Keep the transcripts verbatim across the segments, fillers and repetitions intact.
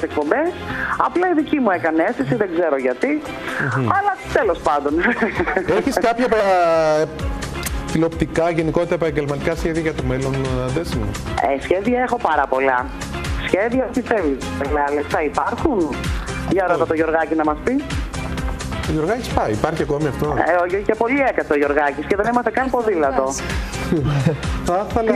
εκπομπές. Απλά η δική μου έκανε αίσθηση, δεν ξέρω γιατί. Mm-hmm. Αλλά τέλος πάντων. Έχεις κάποια ε, τηλεοπτικά, γενικότερα επαγγελματικά σχέδια για το μέλλον, Δέσιμο? Ε, σχέδια έχω πάρα πολλά. Σχέδια, τι θέλεις, λεφτά υπάρχουν? Για ρώτα το Γιωργάκη να μας πει. Ο Γιωργάκης πάει, υπάρχει ακόμη αυτό? Ε, και πολύ έκατσε ο Γιωργάκης και δεν έμαθε καν ποδήλατο. Θα ήθελα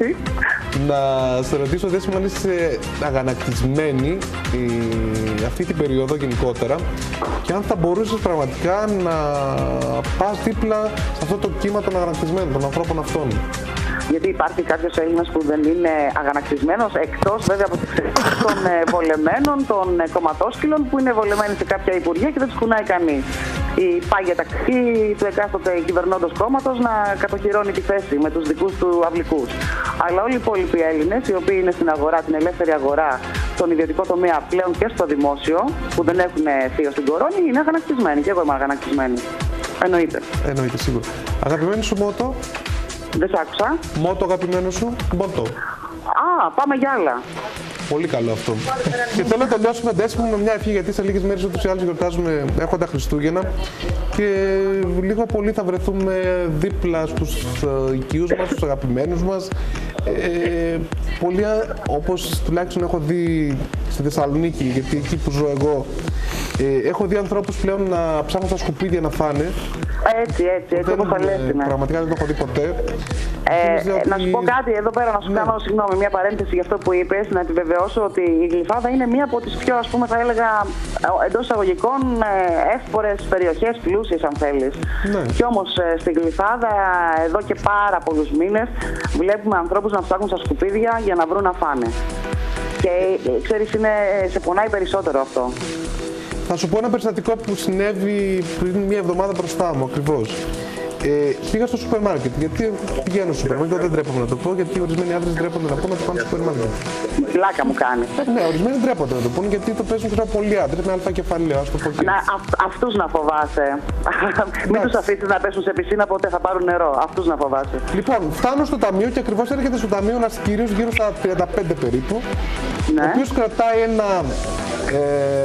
να σε ρωτήσω, Δέσιμο, αν είσαι αγανακτισμένη η, αυτή την περίοδο γενικότερα και αν θα μπορούσες πραγματικά να πας δίπλα σε αυτό το κύμα των αγανακτισμένων, των ανθρώπων αυτών. Γιατί υπάρχει κάποιος Έλληνας που δεν είναι αγανακτισμένος, εκτός βέβαια από τις εξαιρέσεις των βολεμένων, των κομματόσκυλων που είναι βολεμένοι σε κάποια υπουργεία και δεν τους κουνάει κανείς. Η πάγια τακτική του εκάστοτε κυβερνώντος κόμματος να κατοχυρώνει τη θέση με τους δικούς του αυλικούς. Αλλά όλοι οι υπόλοιποι Έλληνες, οι οποίοι είναι στην αγορά, την ελεύθερη αγορά, στον ιδιωτικό τομέα πλέον και στο δημόσιο, που δεν έχουν θείο στην κορώνη, είναι αγανακτισμένοι. Και εγώ είμαι αγανακτισμένη. Εννοείται. Εννοείται, σίγουρα. Αγαπημένη σου μότο? Δεν σ' άκουσα. Μότο αγαπημένο σου? Μότο. Α, πάμε για άλλα. Πολύ καλό αυτό. Και θέλω να τελειώσουμε, Δέσιμο, με μια ευχή, γιατί σε λίγες μέρες ούτως ή άλλως γιορτάζουμε, έρχονται Χριστούγεννα και λίγο πολύ θα βρεθούμε δίπλα στους οικείους μας, στους αγαπημένους μας. Ε, πολλοί, όπως τουλάχιστον έχω δει στη Θεσσαλονίκη, γιατί εκεί που ζω εγώ, ε, έχω δει ανθρώπους πλέον να ψάχνουν στα σκουπίδια να φάνε. Έτσι, έτσι, έτσι, όπως θα λες. Πραγματικά δεν το έχω δει ποτέ. Ε, ότι... Να σου πω κάτι εδώ πέρα, να σου ναι. κάνω συγγνώμη, μια παρένθεση για αυτό που είπες, να επιβεβαιώσω ότι η Γλυφάδα είναι μία από τις πιο, ας πούμε, θα έλεγα, εντός εισαγωγικών εύπορες περιοχές, πλούσιες αν θέλεις. Ναι. Κι όμως στη Γλυφάδα εδώ και πάρα πολλούς μήνες βλέπουμε ανθρώπους να ψάχνουν στα σκουπίδια για να βρουν να φάνε. Και ξέρεις, είναι, σε πονάει περισσότερο αυτό. Θα σου πω ένα περιστατικό που συνέβη πριν μία εβδομάδα μπροστά μου ακριβώς. Ε, πήγα στο σούπερ μάρκετ, γιατί πηγαίνω στο σούπερ μάρκετ, δεν ντρέπομαι να το πω, γιατί ορισμένοι άντρες ντρέπονται να πω να το πάνε στο σούπερ μάρκετ. Πλάκα μου κάνει. Ναι, ορισμένοι ντρέπονται να το πούνε, γιατί το παίζουν και πολλοί άντρες με αλφα κεφαλαίο, ας το πω και να, αυ, αυτούς να φοβάσαι. Μην τους αφήσεις να πέσουν σε πισίνα, ποτέ θα πάρουν νερό. Αυτούς να φοβάσαι. Λοιπόν, φτάνω στο ταμείο και ακριβώς έρχεται στο ταμείο ένας κύριος γύρω στα τριάντα πέντε περίπου, ναι. Ο οποίος κρατάει ένα ε,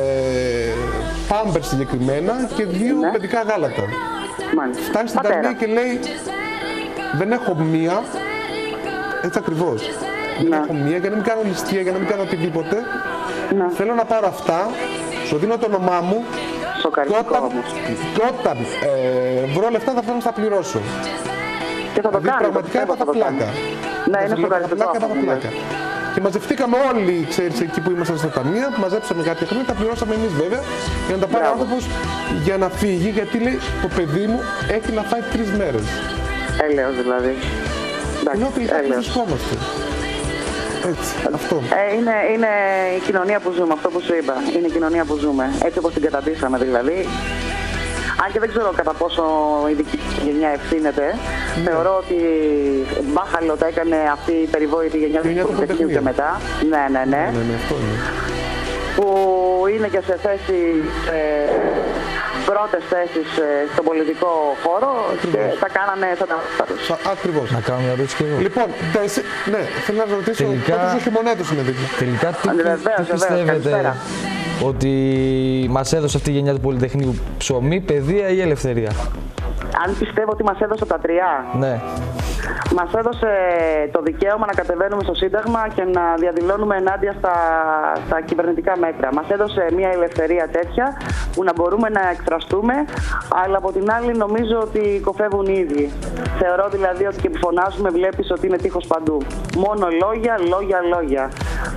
πάμπερ συγκεκριμένα και δύο ναι. παιδικά γάλατα. Μάλιστα. Φτάνει στην ταμεία και λέει, δεν έχω μία, έτσι ακριβώς, ναι. δεν έχω μία, για να μην κάνω ληστεία, για να μην κάνω οτιδήποτε, ναι. θέλω να πάρω αυτά, σου δίνω το όνομά μου και όταν, και όταν ε, βρω λεφτά θα θέλω να στα πληρώσω. Και θα το δηλαδή, κάνει, πραγματικά έπαθα πλάκα. Ναι, είναι σοκαριστικό. Και μαζευτήκαμε όλοι, ξέρεις, εκεί που ήμασταν στα ταμεία, μαζέψαμε κάποια χρήματα, τα πληρώσαμε εμείς βέβαια, για να τα πάρει ο άνθρωπος για να φύγει, γιατί λέει το παιδί μου έχει να φάει τρεις μέρες. Έλεος δηλαδή. Ενώ τελικά δεν βρισκόμαστε. Έτσι, αυτό. Ε, είναι, είναι η κοινωνία που ζούμε, αυτό που σου είπα. Είναι η κοινωνία που ζούμε. Έτσι όπως την καταντήσαμε δηλαδή. Αν και δεν ξέρω κατά πόσο η δική γενιά ευθύνεται, ναι. θεωρώ ότι μπάχαλο τα έκανε αυτή η περιβόητη γενιά του Πολυτεχνείου και μετά. Ναι, ναι, ναι. ναι, ναι αυτό είναι. Που είναι και σε θέση, σε πρώτες θέσεις στον πολιτικό χώρο. Ακριβώς. Και τα κάνανε σαν τα βάσταρους. Ακριβώς. Να κάνω μια ερώτηση και εγώ. Λοιπόν, ναι, θέλω να ρωτήσω, πότε ο χειμωνέτος είναι δίπλα. Τελικά τι, τι πιστεύετε ότι μας έδωσε αυτή η γενιά του Πολυτεχνείου, ψωμί, παιδεία ή ελευθερία? Αν πιστεύω ότι μας έδωσε τα τρία. Ναι. Μας έδωσε το δικαίωμα να κατεβαίνουμε στο Σύνταγμα και να διαδηλώνουμε ενάντια στα, στα κυβερνητικά μέτρα. Μας έδωσε μια ελευθερία τέτοια που να μπορούμε να εκφραστούμε, αλλά από την άλλη νομίζω ότι κοφεύουν οι ίδιοι. Θεωρώ δηλαδή ότι και που φωνάζουμε βλέπεις ότι είναι τείχος παντού. Μόνο λόγια, λόγια, λόγια.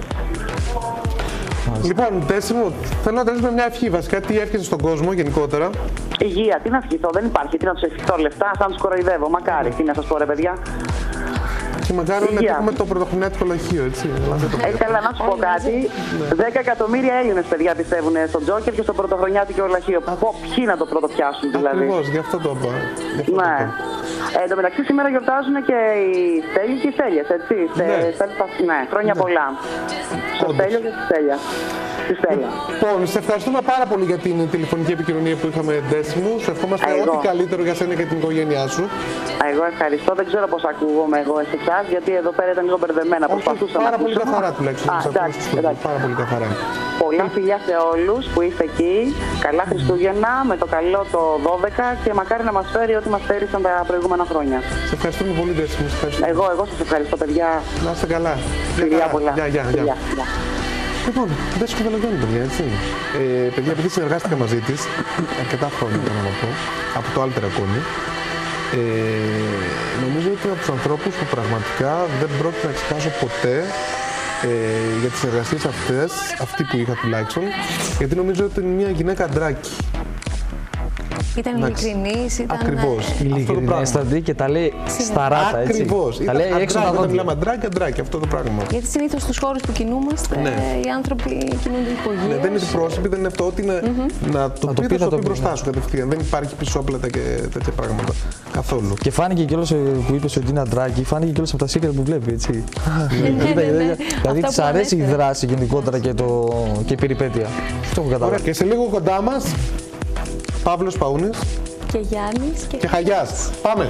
Λοιπόν, Δέσιμο, θέλω να τελειώσουμε μια ευχή. Βασικά, τι εύχεσαι στον κόσμο γενικότερα? Υγεία, τι να ευχηθώ, δεν υπάρχει. Τι να τους ευχηθώ, λεφτά, σαν τους κοροϊδεύω. Μακάρι, τι να σας πω, ρε παιδιά. Και μακάρι να έχουμε το πρωτοχρονιάτικο λαχείο, έτσι. Ε, καλά, να σου πω κάτι. δέκα εκατομμύρια Έλληνες παιδιά πιστεύουν στον Τζόκερ και στο πρωτοχρονιάτικο λαχείο. Ποιοι να το πρωτοπιάσουν, δηλαδή. Ακριβώς, γι' αυτό το είπα. Ναι. Ε, εν τω μεταξύ σήμερα γιορτάζουν και οι Στέλιοι και οι Στέλιες, έτσι. Ναι, ναι χρόνια ναι. πολλά. Στο Στέλιο και στη Στέλια. Στη Στέλια. Λοιπόν, σε ευχαριστούμε πάρα πολύ για την τηλεφωνική επικοινωνία που είχαμε, Δέσιμο. Σε ευχόμαστε ό,τι καλύτερο για σένα και την οικογένειά σου. Εγώ ευχαριστώ. Δεν ξέρω πώς ακούγομαι εγώ σε εσάς, γιατί εδώ πέρα ήταν λίγο μπερδεμένα. Όχι, πάρα πολύ καθαρά τουλάχιστον. Α, εντάξει, εντάξει. Πάρα πολύ καθαρά. Πολλά φιλιά σε όλους που είστε εκεί. Καλά Χριστούγεννα, με το καλό το δώδεκα και μακάρι να μας φέρει ό,τι μας φέρισαν τα προηγούμενα χρόνια. Σε ευχαριστούμε πολύ, Δέσποινα. Εγώ, εγώ σας ευχαριστώ, παιδιά. Να είστε καλά. Φιλιά πολλά. Γεια, γεια, γεια. Λοιπόν, δεν σου καταλαβαίνω, παιδιά, έτσι. Ε, παιδιά, επειδή συνεργάστηκα μαζί της αρκετά χρόνια, θέλω να πω, από το Alter Akoni, ε, νομίζω ότι είναι από τους ανθρώπους που πραγματικά δεν πρόκειται να ξεχάσω ποτέ ε, για τις συνεργασίες αυτές, αυτή που είχα τουλάχιστον, γιατί νομίζω ότι είναι μια γυναίκα ντράκι. Ήταν ειλικρινής, ήταν... Ακριβώς. Ειλικρινέστατη και τα λέει σταράτα, έτσι. Ακριβώς. Τα λέει έξω από τα δόντια. Μιλάμε ντράκι, ντράκι, αυτό το πράγμα. Γιατί συνήθως στους χώρους που κινούμαστε, ναι. οι άνθρωποι κινούνται υπογείως. Ναι, δεν είναι πρόσωποι, δεν είναι αυτό ότι είναι mm-hmm. να το να πει, θα το πει μπροστά ναι. σου κατευθείαν. Δεν υπάρχει πισόπλατα και τέτοια πράγματα καθόλου. Και φάνηκε κιόλας που είπες ότι είναι αντράκι, φάνηκε κιόλας από τα secret που βλέπει, έτσι. Δηλαδή της αρέσει η δράση γενικότερα και η περιπέτεια. Αυτό έχω καταλάβει. Και σε λίγο κοντά μας, Παύλος Παούνης και Γιάννης και, και Χαγιάς. Πάμε!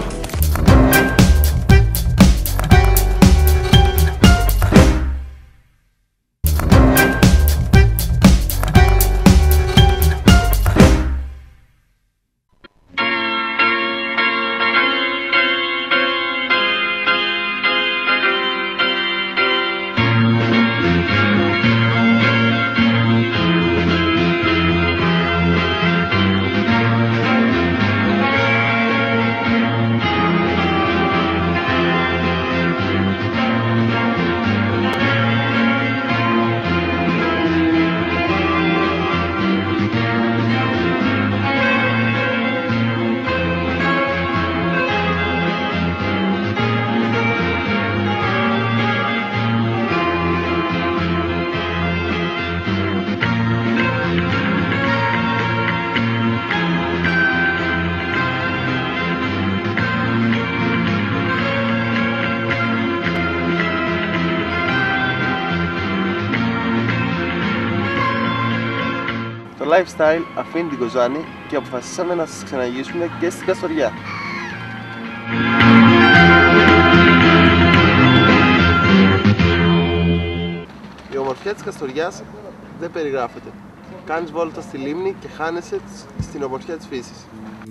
Το lifestyle αφήνει την Κοζάνη και αποφασίσαμε να σας ξαναγυρίσουμε και στην Καστοριά. Η ομορφιά της Καστοριάς δεν περιγράφεται. Κάνεις βόλτα στη λίμνη και χάνεσαι στην ομορφιά της φύσης.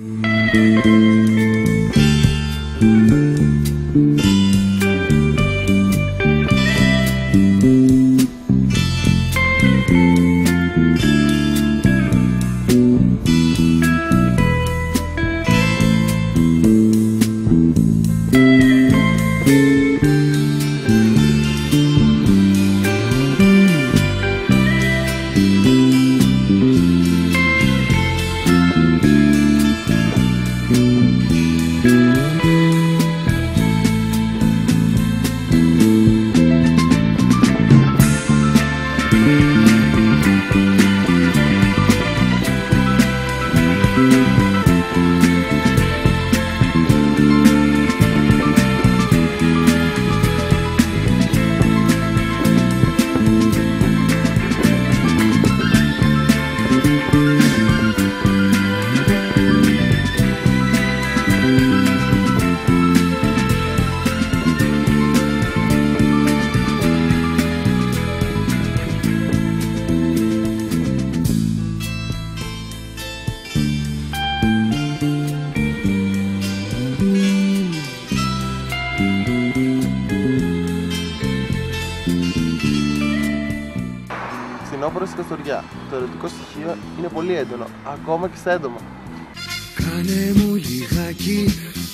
Φθινόπωρο στην Καστοριά. Το ερωτικό στοιχείο είναι πολύ έντονο, ακόμα και στα έντομα. Κάνε μου λιγάκι,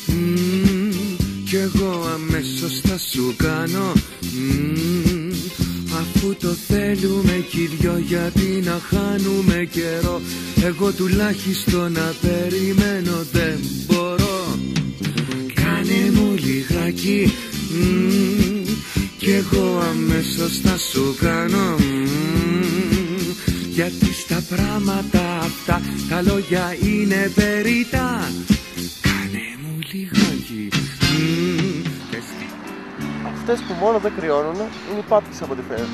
mm, κι εγώ αμέσως θα σου κάνω, mm, αφού το θέλουμε κι οι δυο, γιατί να χάνουμε καιρό. Εγώ τουλάχιστον να περιμένω δεν μπορώ. Κάνε μου λιγάκι, mm, κι εγώ αμέσως θα σου κάνω, mm, γιατί στα πράγματα αυτά τα λόγια είναι περιτά. Κάνε μου λιγάκι, mm, Αυτές που μόνο δεν κρυώνουν είναι οι πάπκες από ό,τι φαίνεται.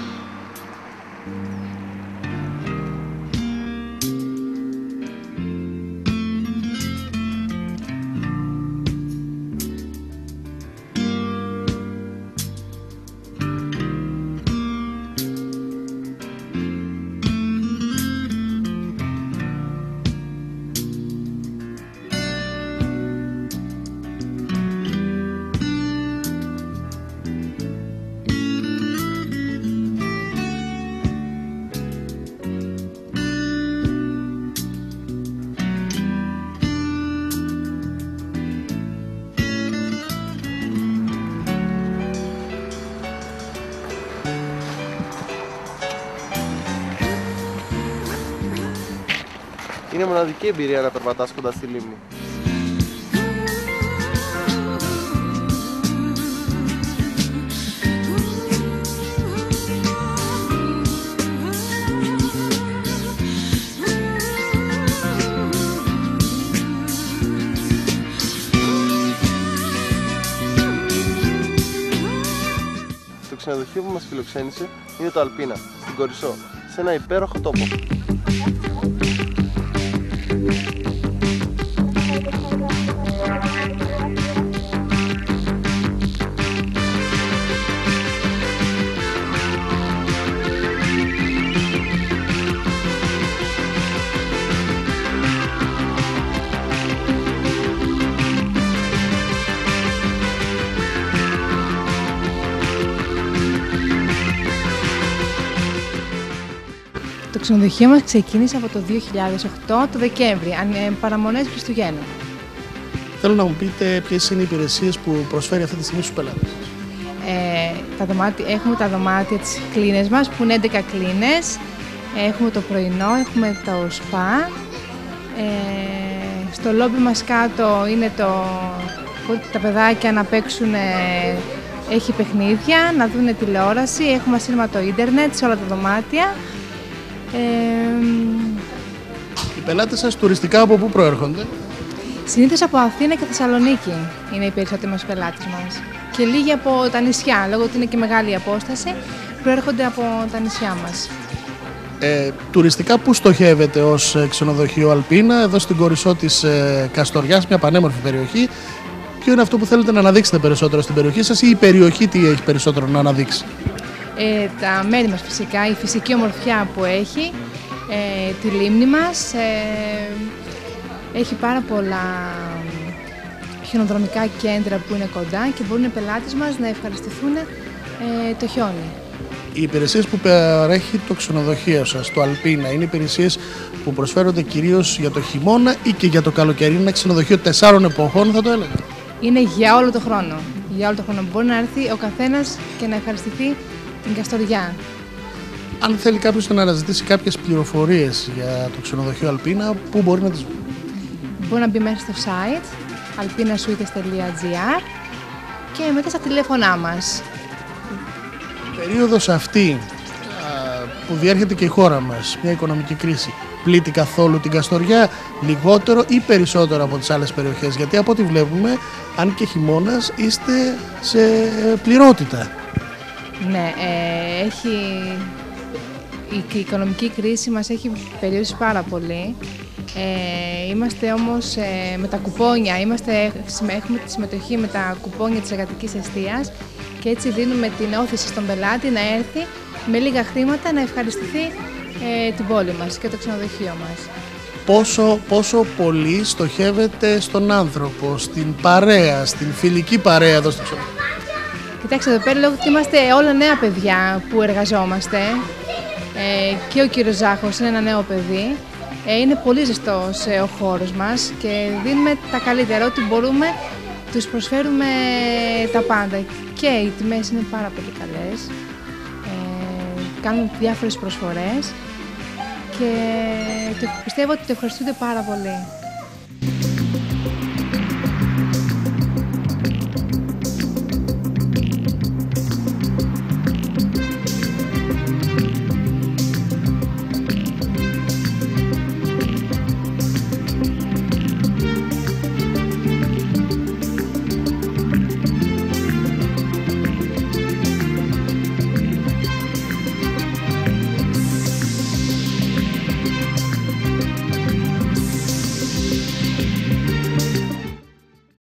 Είναι μοναδική εμπειρία να περπατάς κοντά στη λίμνη. Το ξενοδοχείο που μας φιλοξένησε είναι το Αλπίνα, στην Κορισσό, σε ένα υπέροχο τόπο. Το ξενοδοχείο μας ξεκίνησε από το δύο χιλιάδες οκτώ, το Δεκέμβρη, παραμονές Χριστουγέννων. Θέλω να μου πείτε ποιες είναι οι υπηρεσίες που προσφέρει αυτή τη στιγμή στους πελάτες. Ε, τα δωμάτια, έχουμε τα δωμάτια της κλίνες μας, που είναι έντεκα κλίνες. Έχουμε το πρωινό, έχουμε το σπα. Ε, στο λόμπι μας κάτω είναι το, τα παιδάκια να παίξουν, ε, έχει παιχνίδια, να δουν τηλεόραση. Έχουμε ασύρματο ίντερνετ σε όλα τα δωμάτια. Ε, οι πελάτες σας τουριστικά από πού προέρχονται? Συνήθως από Αθήνα και Θεσσαλονίκη είναι οι περισσότεροι μας πελάτες μας. Και λίγοι από τα νησιά, λόγω ότι είναι και μεγάλη η απόσταση, προέρχονται από τα νησιά μας. Ε, τουριστικά πού στοχεύετε ως ξενοδοχείο Αλπίνα, εδώ στην Κορισσό της ε, Καστοριάς, μια πανέμορφη περιοχή? Ποιο είναι αυτό που θέλετε να αναδείξετε περισσότερο στην περιοχή σας ή η περιοχή τι έχει περισσότερο να αναδείξει? Ε, τα μέρη μας φυσικά, η φυσική ομορφιά που έχει, ε, τη λίμνη μας, ε, έχει πάρα πολλά χιονοδρομικά κέντρα που είναι κοντά και μπορούν οι πελάτες μας να ευχαριστηθούν ε, το χιόνι. Οι υπηρεσίες που παρέχει το ξενοδοχείο σας, το Αλπίνα, είναι υπηρεσίες που προσφέρονται κυρίως για το χειμώνα ή και για το καλοκαίρι? Είναι ένα ξενοδοχείο τεσσάρων εποχών, θα το έλεγα? Είναι για όλο το χρόνο. Για όλο το χρόνο μπορεί να έρθει ο καθένας και να ευχαριστηθεί την Καστοριά. Αν θέλει κάποιος να αναζητήσει κάποιες πληροφορίες για το ξενοδοχείο Αλπίνα, πού μπορεί να τις βρει? Μπορεί να μπει μέσα στο site alpina suites τελεία gr και μετά στα τηλέφωνά μας. Η περίοδος αυτή α, που διέρχεται και η χώρα μας, μια οικονομική κρίση, πλήττει καθόλου την Καστοριά, λιγότερο ή περισσότερο από τις άλλες περιοχές? Γιατί από ό,τι βλέπουμε, αν και χειμώνας, είστε σε πληρότητα. Ναι, ε, έχει... η οικονομική κρίση μας έχει περιορίσει πάρα πολύ. Ε, είμαστε όμως ε, με τα κουπόνια, είμαστε, έχουμε τη συμμετοχή με τα κουπόνια της εργατικής εστίας και έτσι δίνουμε την όθηση στον πελάτη να έρθει με λίγα χρήματα να ευχαριστηθεί ε, την πόλη μας και το ξενοδοχείο μας. Πόσο, πόσο πολύ στοχεύετε στον άνθρωπο, στην παρέα, στην φιλική παρέα εδώ στο ξενοδοχείο? Κοιτάξτε, εδώ πέρα λόγω ότι είμαστε όλα νέα παιδιά που εργαζόμαστε ε, και ο κύριος Ζάχος είναι ένα νέο παιδί. Ε, είναι πολύ ζεστός ε, ο χώρος μας και δίνουμε τα καλύτερα. Ό,τι μπορούμε, τους προσφέρουμε τα πάντα. Και οι τιμές είναι πάρα πολύ καλές. Ε, κάνουμε διάφορες προσφορές και το, πιστεύω ότι το ευχαριστούνται πάρα πολύ.